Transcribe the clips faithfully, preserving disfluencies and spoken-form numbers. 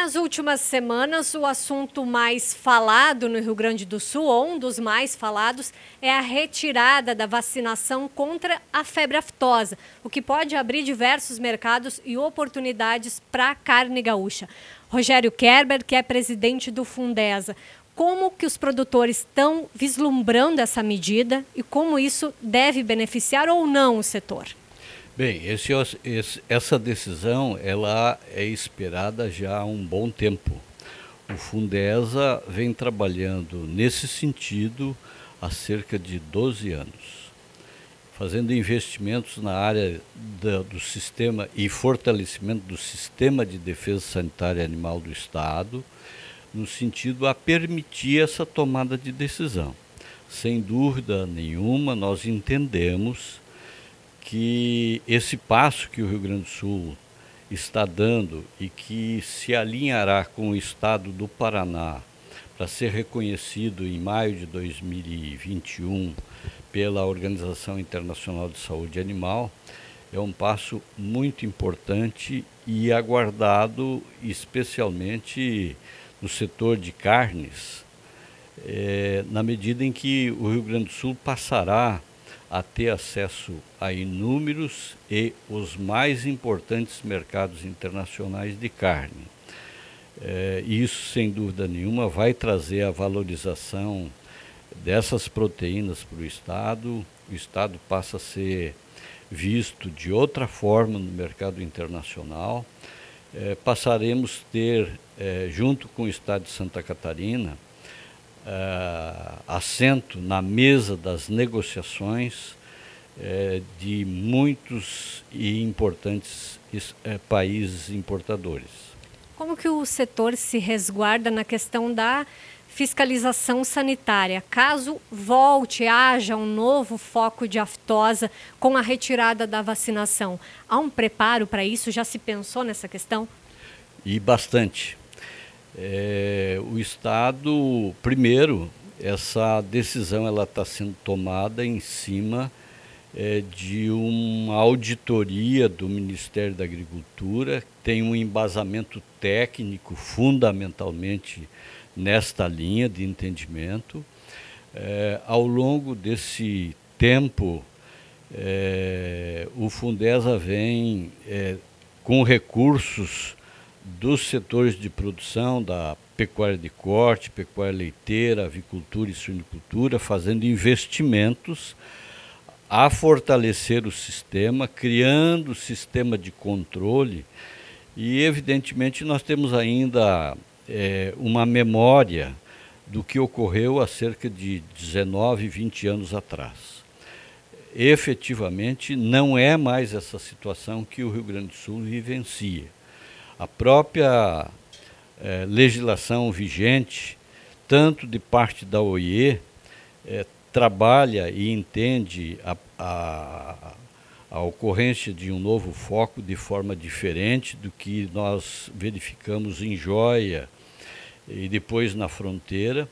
Nas últimas semanas, o assunto mais falado no Rio Grande do Sul, ou um dos mais falados, é a retirada da vacinação contra a febre aftosa, o que pode abrir diversos mercados e oportunidades para a carne gaúcha. Rogério Kerber, que é presidente do Fundesa, como que os produtores estão vislumbrando essa medida e como isso deve beneficiar ou não o setor? Bem, esse, esse, essa decisão ela é esperada já há um bom tempo. O Fundesa vem trabalhando nesse sentido há cerca de doze anos, fazendo investimentos na área da, do sistema e fortalecimento do sistema de defesa sanitária animal do Estado, no sentido a permitir essa tomada de decisão. Sem dúvida nenhuma, nós entendemos que esse passo que o Rio Grande do Sul está dando e que se alinhará com o estado do Paraná para ser reconhecido em maio de dois mil e vinte e um pela Organização Internacional de Saúde Animal, é um passo muito importante e aguardado especialmente no setor de carnes, é, na medida em que o Rio Grande do Sul passará a ter acesso a inúmeros e os mais importantes mercados internacionais de carne. É, isso, sem dúvida nenhuma, vai trazer a valorização dessas proteínas para o Estado. O Estado passa a ser visto de outra forma no mercado internacional. É, passaremos a ter, é, junto com o Estado de Santa Catarina, Uh, assento na mesa das negociações uh, de muitos e importantes uh, países importadores. Como que o setor se resguarda na questão da fiscalização sanitária? Caso volte, haja um novo foco de aftosa com a retirada da vacinação, há um preparo para isso? Já se pensou nessa questão? E bastante. É, o Estado, primeiro, essa decisão ela está sendo tomada em cima é, de uma auditoria do Ministério da Agricultura, tem um embasamento técnico fundamentalmente nesta linha de entendimento. É, ao longo desse tempo, é, o Fundesa vem é, com recursos dos setores de produção, da pecuária de corte, pecuária leiteira, avicultura e suinicultura, fazendo investimentos a fortalecer o sistema, criando sistema de controle e, evidentemente, nós temos ainda é, uma memória do que ocorreu há cerca de dezenove, vinte anos atrás. Efetivamente, não é mais essa situação que o Rio Grande do Sul vivencia. A própria eh, legislação vigente, tanto de parte da O I E, eh, trabalha e entende a, a, a ocorrência de um novo foco de forma diferente do que nós verificamos em Joia e depois na fronteira.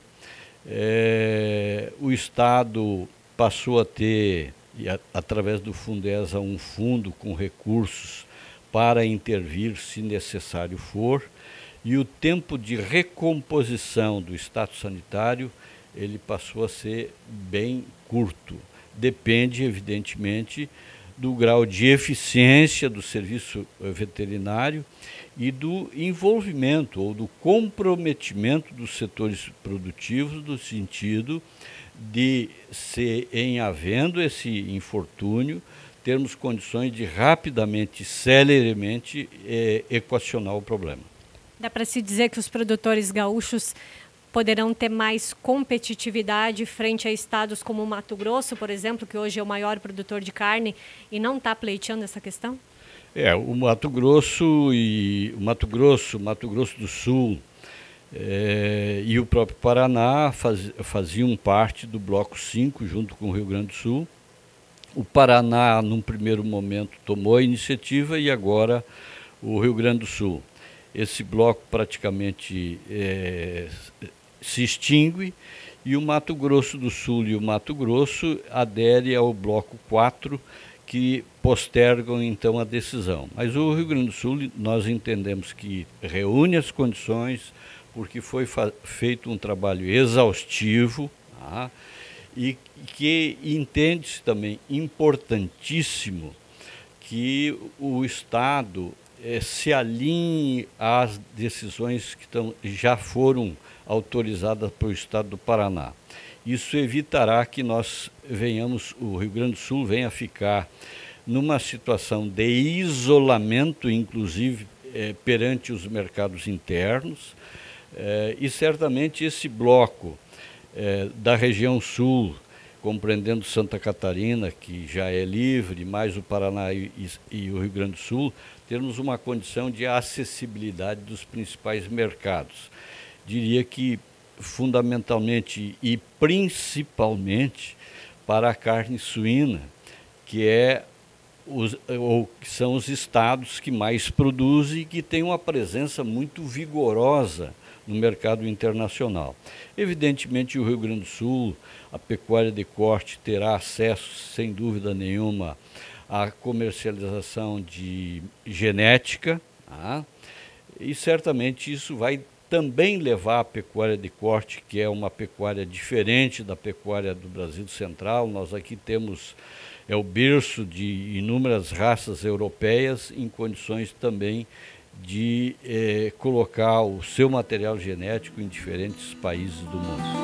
Eh, o Estado passou a ter, a, através do Fundesa, um fundo com recursos para intervir se necessário for, e o tempo de recomposição do status sanitário ele passou a ser bem curto. Depende, evidentemente, do grau de eficiência do serviço veterinário e do envolvimento ou do comprometimento dos setores produtivos, no sentido de, se em havendo esse infortúnio, termos condições de rapidamente, celeremente, eh, equacionar o problema. Dá para se dizer que os produtores gaúchos poderão ter mais competitividade frente a estados como o Mato Grosso, por exemplo, que hoje é o maior produtor de carne e não está pleiteando essa questão? É, o Mato Grosso e o Mato Grosso, Mato Grosso do Sul eh, e o próprio Paraná faz, faziam parte do bloco cinco junto com o Rio Grande do Sul. O Paraná, num primeiro momento, tomou a iniciativa e agora o Rio Grande do Sul. Esse bloco praticamente é, se extingue e o Mato Grosso do Sul e o Mato Grosso adere ao bloco quatro, que postergam então a decisão. Mas o Rio Grande do Sul, nós entendemos que reúne as condições, porque foi feito um trabalho exaustivo, tá? E que entende-se também importantíssimo que o Estado eh, se alinhe às decisões que tão, já foram autorizadas pelo Estado do Paraná. Isso evitará que nós venhamos, o Rio Grande do Sul venha a ficar numa situação de isolamento, inclusive eh, perante os mercados internos, eh, e certamente esse bloco eh, da região sul, compreendendo Santa Catarina, que já é livre, mais o Paraná e, e o Rio Grande do Sul, termos uma condição de acessibilidade dos principais mercados. Diria que fundamentalmente e principalmente para a carne suína, que é os, ou que são os estados que mais produzem e que têm uma presença muito vigorosa no mercado internacional. Evidentemente, o Rio Grande do Sul, a pecuária de corte terá acesso, sem dúvida nenhuma, à comercialização de genética, tá? E certamente isso vai também levar a pecuária de corte, que é uma pecuária diferente da pecuária do Brasil Central. Nós aqui temos é o berço de inúmeras raças europeias em condições também de eh, colocar o seu material genético em diferentes países do mundo.